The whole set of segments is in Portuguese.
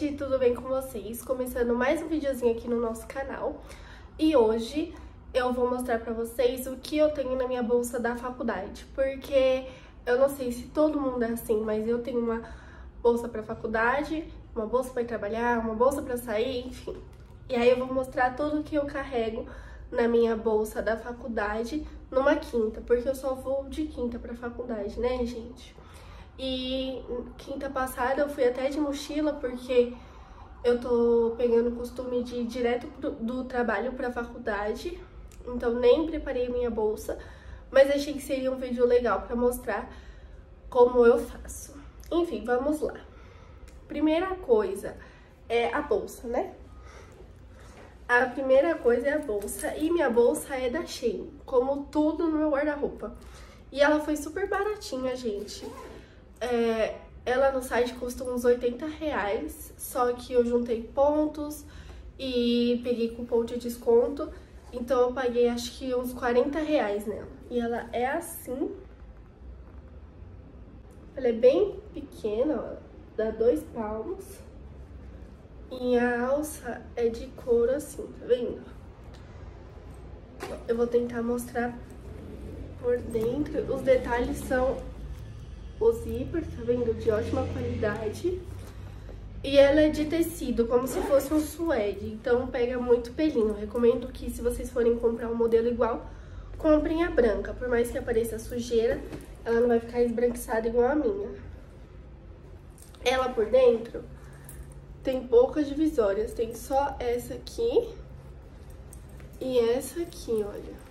gente, tudo bem com vocês? Começando mais um videozinho aqui no nosso canal. E hoje eu vou mostrar pra vocês o que eu tenho na minha bolsa da faculdade. Porque eu não sei se todo mundo é assim, mas eu tenho uma bolsa pra faculdade, uma bolsa pra ir trabalhar, uma bolsa pra sair, enfim. E aí eu vou mostrar tudo que eu carrego na minha bolsa da faculdade numa quinta, porque eu só vou de quinta pra faculdade, né, gente? E quinta passada eu fui até de mochila, porque eu tô pegando o costume de ir direto do trabalho pra faculdade, então nem preparei minha bolsa, mas achei que seria um vídeo legal pra mostrar como eu faço. Enfim, vamos lá. Primeira coisa é a bolsa, né? A primeira coisa é a bolsa, e minha bolsa é da Shein, como tudo no meu guarda-roupa. E ela foi super baratinha, gente. Ela no site custa uns R$80, só que eu juntei pontos e peguei cupom de desconto, então eu paguei acho que uns R$40 nela. E ela é assim, ela é bem pequena, ó, dá 2 palmos. E a alça é de couro assim, tá vendo? Eu vou tentar mostrar por dentro. Os detalhes são o zíper, tá vendo? De ótima qualidade. E ela é de tecido, como se fosse um suede, então pega muito pelinho. Recomendo que, se vocês forem comprar um modelo igual, comprem a branca. Por mais que apareça sujeira, ela não vai ficar esbranquiçada igual a minha. Ela por dentro tem poucas divisórias, tem só essa aqui e essa aqui, olha.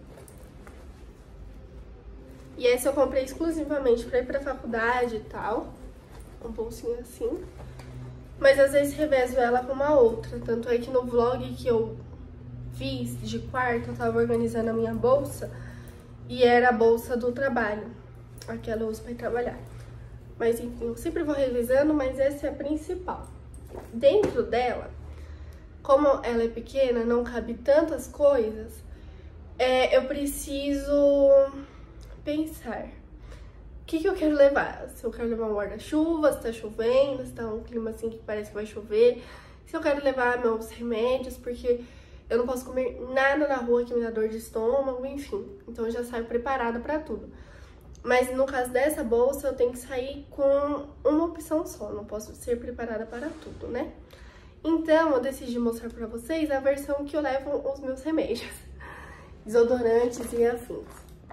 E essa eu comprei exclusivamente pra ir pra faculdade e tal, um bolsinho assim. Mas às vezes revezo ela com uma outra, tanto é que no vlog que eu fiz de quarto, eu tava organizando a minha bolsa e era a bolsa do trabalho, aquela eu uso pra ir trabalhar. Mas enfim, eu sempre vou revisando, mas essa é a principal. Dentro dela, como ela é pequena, não cabe tantas coisas, eu preciso pensar o que eu quero levar. Se eu quero levar um guarda-chuva, se tá chovendo, se tá um clima assim que parece que vai chover. Se eu quero levar meus remédios, porque eu não posso comer nada na rua que me dá dor de estômago, enfim. Então eu já saio preparada pra tudo. Mas no caso dessa bolsa, eu tenho que sair com uma opção só, não posso ser preparada para tudo, né? Então, eu decidi mostrar pra vocês a versão que eu levo os meus remédios, desodorantes e afins.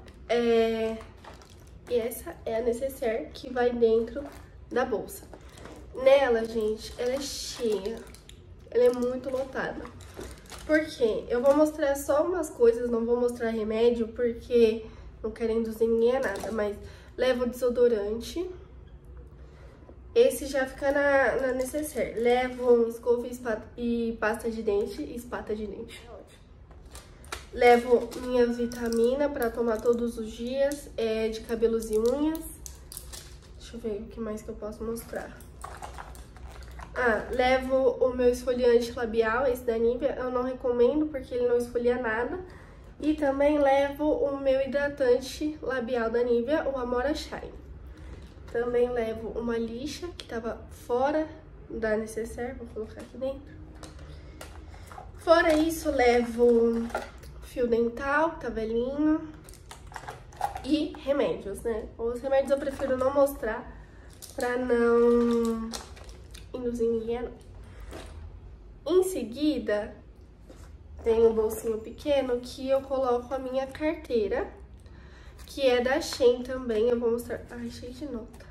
E essa é a necessaire que vai dentro da bolsa. Nela, gente, ela é cheia, ela é muito lotada. Por quê? Eu vou mostrar só umas coisas, não vou mostrar remédio, porque não quero induzir ninguém a nada, mas levo desodorante. Esse já fica na necessaire. Levo escova e pasta de dente e espata de dente. Levo minha vitamina pra tomar todos os dias, de cabelos e unhas. Deixa eu ver o que mais que eu posso mostrar. Levo o meu esfoliante labial, esse da Nivea. Eu não recomendo porque ele não esfolia nada. E também levo o meu hidratante labial da Nivea, o Amora Shine. Também levo uma lixa que tava fora da necessaire, vou colocar aqui dentro. Fora isso, levo fio dental, que tá velhinho, e remédios, né? Os remédios eu prefiro não mostrar pra não induzir ninguém a não. Em seguida, tem um bolsinho pequeno que eu coloco a minha carteira, que é da Shein também. Eu vou mostrar... Ai, cheio de nota.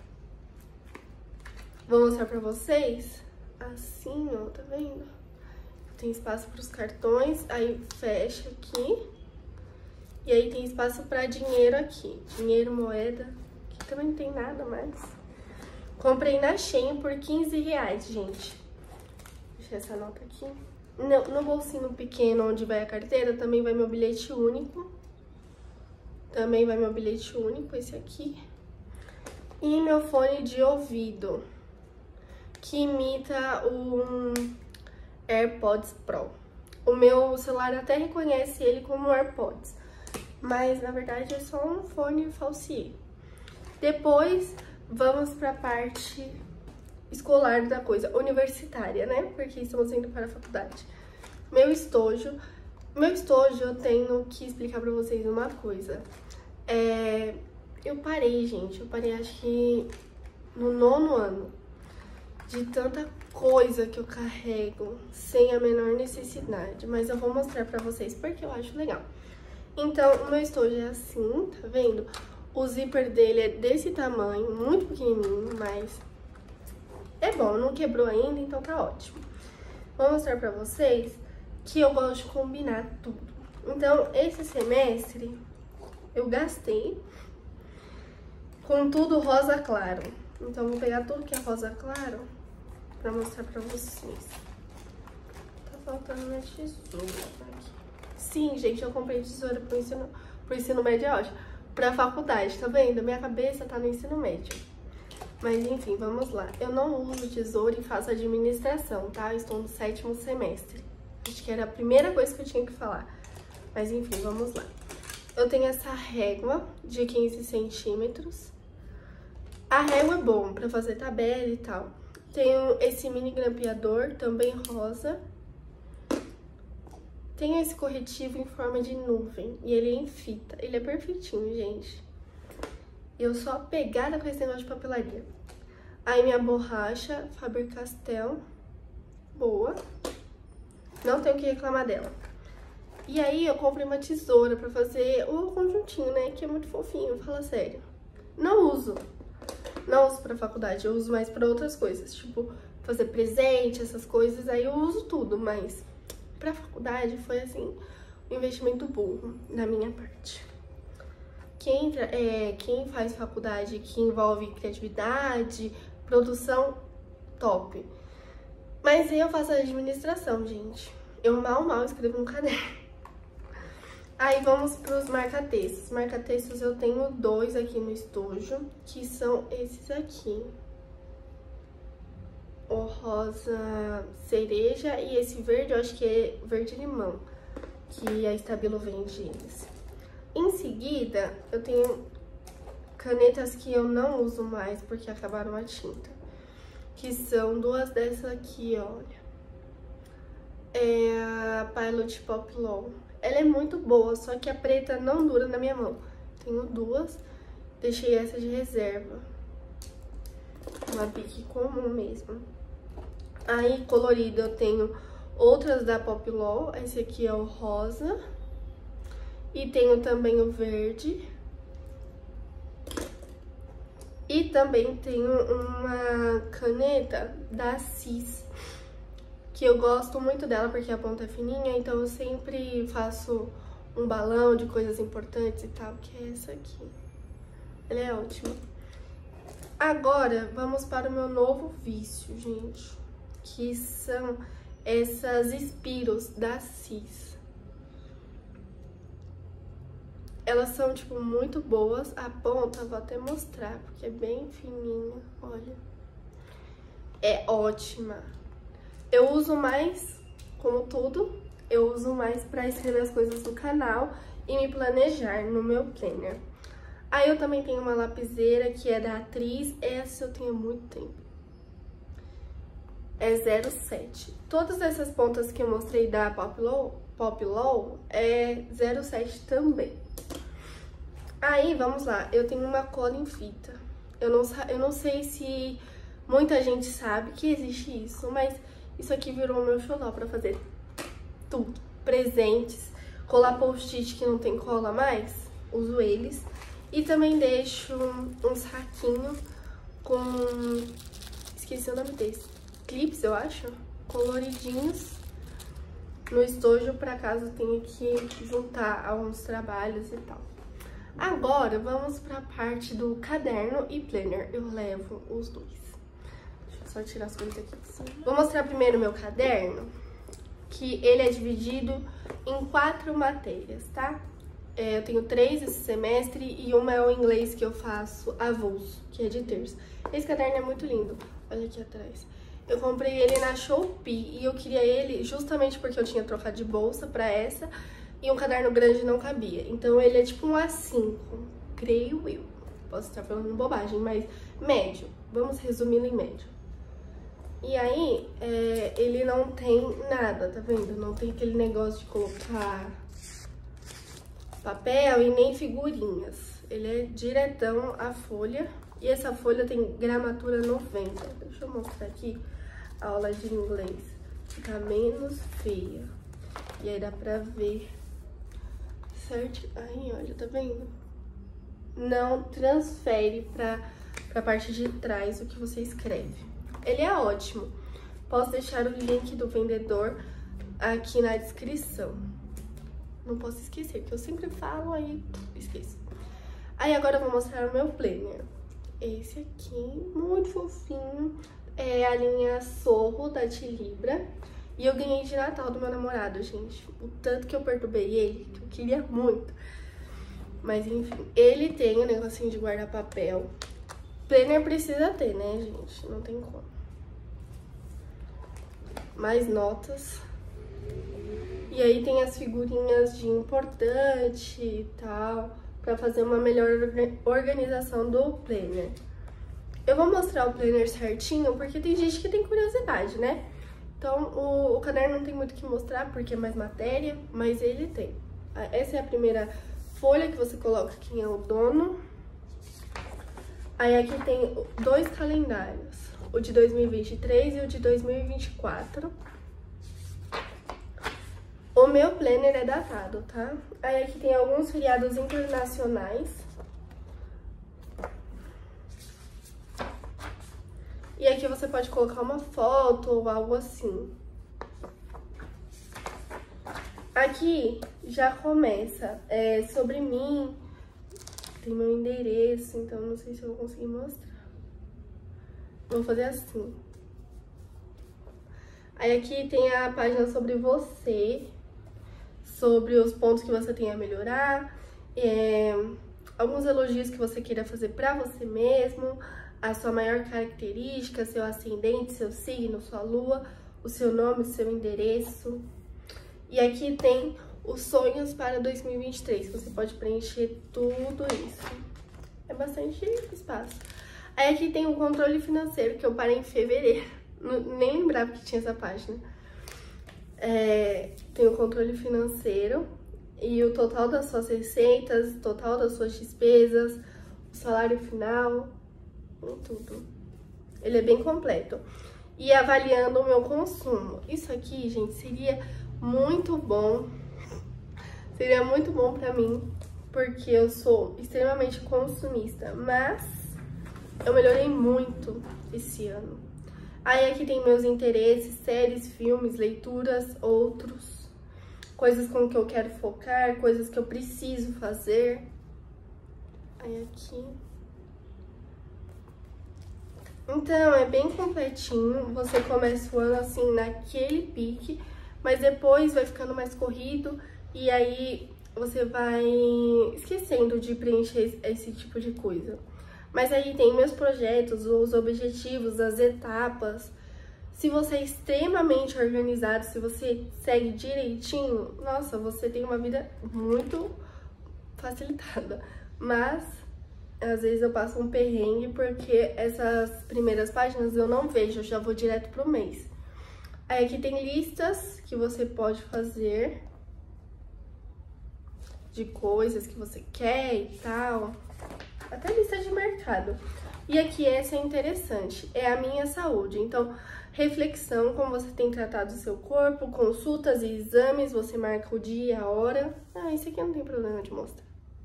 Vou mostrar pra vocês. Assim, ó, tá vendo? Tem espaço pros cartões, aí fecha aqui. E aí tem espaço pra dinheiro aqui. Dinheiro, moeda. Aqui também não tem nada mais. Comprei na Shein por R$15, gente. Deixa essa nota aqui. No bolsinho pequeno onde vai a carteira também vai meu bilhete único. Também vai meu bilhete único, esse aqui. E meu fone de ouvido, que imita o AirPods Pro. O meu celular até reconhece ele como AirPods, mas na verdade é só um fone falsiê. Depois vamos pra parte escolar da coisa, universitária, né? Porque estamos indo para a faculdade. Meu estojo eu tenho que explicar pra vocês uma coisa. Eu parei, gente, acho que no 9º ano, de tanta coisa que eu carrego sem a menor necessidade, mas eu vou mostrar pra vocês porque eu acho legal. Então, o meu estojo é assim, tá vendo? O zíper dele é desse tamanho, muito pequenininho, mas é bom, não quebrou ainda, então tá ótimo. Vou mostrar pra vocês que eu gosto de combinar tudo. Então, esse semestre, eu gastei com tudo rosa claro. Então, vou pegar tudo que é rosa claro pra mostrar pra vocês. Tá faltando minha tesoura aqui. Sim, gente, eu comprei tesoura pro ensino médio, eu acho. Pra faculdade, tá vendo? Minha cabeça tá no ensino médio. Mas, enfim, vamos lá. Eu não uso tesoura e faço administração, tá? Eu estou no 7º semestre. Acho que era a primeira coisa que eu tinha que falar. Mas, enfim, vamos lá. Eu tenho essa régua de 15 centímetros. A régua é bom pra fazer tabela e tal. Tenho esse mini grampeador, também rosa. Tenho esse corretivo em forma de nuvem. E ele é em fita. Ele é perfeitinho, gente. Eu sou apegada com esse negócio de papelaria. Aí minha borracha, Faber-Castell. Boa. Não tenho o que reclamar dela. E aí eu comprei uma tesoura pra fazer o conjuntinho, né? Que é muito fofinho, fala sério. Não uso pra faculdade, eu uso mais pra outras coisas. Tipo, fazer presente, essas coisas, aí eu uso tudo. Mas pra faculdade foi, assim, um investimento burro da minha parte. Quem faz faculdade que envolve criatividade, produção, top. Mas eu faço administração, gente. Eu mal escrevo no caderno. Aí vamos para os marca-textos. Marca-textos eu tenho 2 aqui no estojo, que são esses aqui. O rosa cereja e esse verde, eu acho que é verde limão, que a Stabilo vende eles. Em seguida, eu tenho canetas que eu não uso mais porque acabaram a tinta. Que são 2 dessas aqui, olha. É a Pilot Pop Law. Ela é muito boa, só que a preta não dura na minha mão. Tenho 2, deixei essa de reserva. Uma bique comum mesmo. Aí, colorida, eu tenho outras da Pop Law. Esse aqui é o rosa. E tenho também o verde. E também tenho uma caneta da Cis, que eu gosto muito dela porque a ponta é fininha, então eu sempre faço um balão de coisas importantes e tal, que é essa aqui. Ela é ótima. Agora, vamos para o meu novo vício, gente, que são essas Spiros da Cis. Elas são, tipo, muito boas. A ponta, vou até mostrar, porque é bem fininha, olha. É ótima. Eu uso mais, como tudo, eu uso mais pra escrever as coisas do canal e me planejar no meu planner. Aí eu também tenho uma lapiseira que é da Atriz, essa eu tenho há muito tempo. É 07. Todas essas pontas que eu mostrei da Pop Law é 07 também. Aí, vamos lá, eu tenho uma cola em fita. Eu não sei se muita gente sabe que existe isso, mas isso aqui virou o meu xodó pra fazer tudo. Presentes, colar post-it que não tem cola mais, uso eles. E também deixo um saquinho com, esqueci o nome desse, clips, eu acho, coloridinhos no estojo pra caso tenha que juntar alguns trabalhos e tal. Agora, vamos pra parte do caderno e planner. Eu levo os 2. Deixa eu só tirar as coisas aqui. Vou mostrar primeiro meu caderno, que ele é dividido em 4 matérias, tá? Eu tenho 3 esse semestre e uma é o inglês que eu faço avulso, que é de terça. Esse caderno é muito lindo. Olha aqui atrás. Eu comprei ele na Shopee e eu queria ele justamente porque eu tinha trocado de bolsa pra essa. E um caderno grande não cabia. Então ele é tipo um A5, creio eu. Posso estar falando bobagem, mas médio. Vamos resumi-lo em médio. E aí, ele não tem nada, tá vendo? Não tem aquele negócio de colocar papel e nem figurinhas. Ele é diretão a folha. E essa folha tem gramatura 90. Deixa eu mostrar aqui a aula de inglês. Fica menos feia. E aí dá pra ver certo. Aí, olha, tá vendo? Não transfere pra parte de trás o que você escreve. Ele é ótimo. Posso deixar o link do vendedor aqui na descrição. Não posso esquecer, que eu sempre falo, aí esqueço. Aí agora eu vou mostrar o meu planner. Esse aqui, muito fofinho. É a linha Sorro da Tilibra. E eu ganhei de Natal do meu namorado, gente. O tanto que eu perturbei ele, que eu queria muito. Mas enfim, ele tem um negocinho de guardar papel. Planner precisa ter, né, gente? Não tem como. Mais notas. E aí tem as figurinhas de importante e tal, pra fazer uma melhor organização do planner. Eu vou mostrar o planner certinho, porque tem gente que tem curiosidade, né? Então, o caderno não tem muito o que mostrar, porque é mais matéria, mas ele tem. Essa é a primeira folha que você coloca quem é o dono. Aí aqui tem 2 calendários, o de 2023 e o de 2024. O meu planner é datado, tá? Aí aqui tem alguns feriados internacionais. E aqui você pode colocar uma foto ou algo assim. Aqui já começa sobre mim. Tem meu endereço, então não sei se eu vou conseguir mostrar. Vou fazer assim. Aí aqui tem a página sobre você, sobre os pontos que você tem a melhorar, alguns elogios que você queira fazer pra você mesmo, a sua maior característica, seu ascendente, seu signo, sua lua, o seu nome, o seu endereço. E aqui tem os sonhos para 2023, você pode preencher tudo isso. É bastante espaço. Aí aqui tem o controle financeiro, que eu parei em fevereiro. Nem lembrava que tinha essa página. Tem o controle financeiro e o total das suas receitas, total das suas despesas, o salário final, tudo. Ele é bem completo. E avaliando o meu consumo. Isso aqui, gente, seria muito bom. Seria muito bom pra mim, porque eu sou extremamente consumista, mas eu melhorei muito esse ano. Aí aqui tem meus interesses, séries, filmes, leituras, outros, coisas com que eu quero focar, coisas que eu preciso fazer. Aí aqui. Então, é bem completinho, você começa o ano assim, naquele pique, mas depois vai ficando mais corrido e aí você vai esquecendo de preencher esse tipo de coisa. Mas aí tem meus projetos, os objetivos, as etapas. Se você é extremamente organizado, se você segue direitinho, nossa, você tem uma vida muito facilitada. Mas às vezes eu passo um perrengue porque essas primeiras páginas eu não vejo, eu já vou direto pro mês. Aí aqui tem listas que você pode fazer de coisas que você quer e tal. Até lista de mercado. E aqui essa é interessante, é a minha saúde. Então, reflexão, como você tem tratado o seu corpo, consultas e exames, você marca o dia, a hora. Ah, isso aqui não tem problema de mostrar.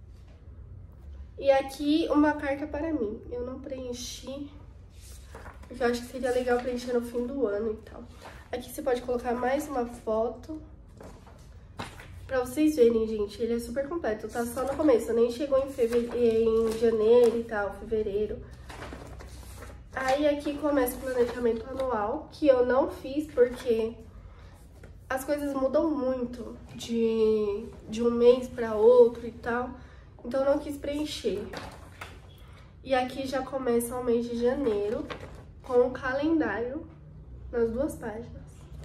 E aqui uma carta para mim. Eu não preenchi, porque eu acho que seria legal preencher no fim do ano e tal. Aqui você pode colocar mais uma foto. Pra vocês verem, gente, ele é super completo, tá só no começo, nem chegou em janeiro e tal, fevereiro. Aí aqui começa o planejamento anual, que eu não fiz porque as coisas mudam muito de um mês pra outro e tal, então eu não quis preencher. E aqui já começa o mês de janeiro, com o calendário nas 2 páginas.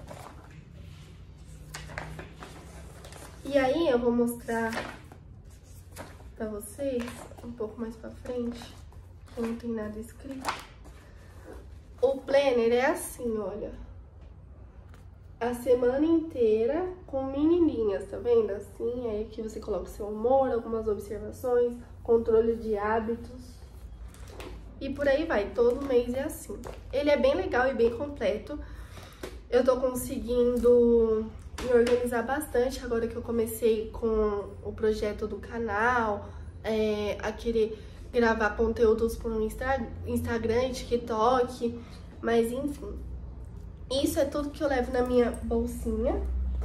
E aí eu vou mostrar pra vocês um pouco mais pra frente, que não tem nada escrito. O planner é assim, olha. A semana inteira com mini linhas, tá vendo? Assim, aí aqui você coloca o seu humor, algumas observações, controle de hábitos. E por aí vai, todo mês é assim. Ele é bem legal e bem completo. Eu tô conseguindo me organizar bastante agora que eu comecei com o projeto do canal, a querer gravar conteúdos pro Instagram, TikTok, mas enfim. Isso é tudo que eu levo na minha bolsinha.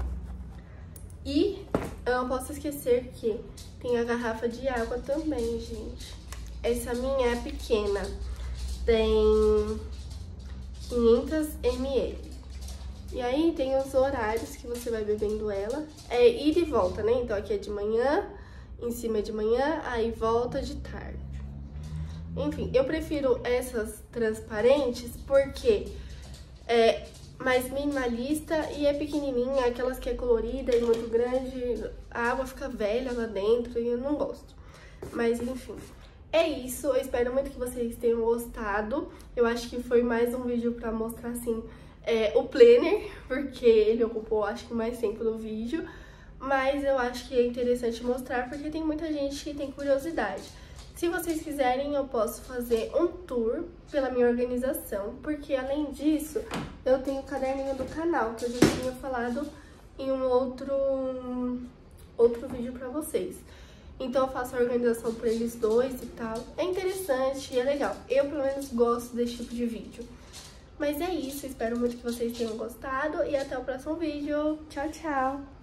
E eu não posso esquecer que tem a garrafa de água também, gente. Essa minha é pequena, tem 500 ml. E aí tem os horários que você vai bebendo ela. É ida e volta, né? Então aqui é de manhã, em cima é de manhã, aí volta de tarde. Enfim, eu prefiro essas transparentes porque é mais minimalista e é pequenininha, aquelas que é colorida e muito grande, a água fica velha lá dentro e eu não gosto. Mas enfim, é isso, eu espero muito que vocês tenham gostado. Eu acho que foi mais um vídeo pra mostrar assim, o planner, porque ele ocupou acho que mais tempo do vídeo. Mas eu acho que é interessante mostrar porque tem muita gente que tem curiosidade. Se vocês quiserem, eu posso fazer um tour pela minha organização, porque além disso, eu tenho o caderninho do canal, que eu já tinha falado em um outro vídeo pra vocês. Então eu faço a organização por eles dois e tal. É interessante e é legal. Eu, pelo menos, gosto desse tipo de vídeo. Mas é isso, espero muito que vocês tenham gostado e até o próximo vídeo. Tchau, tchau!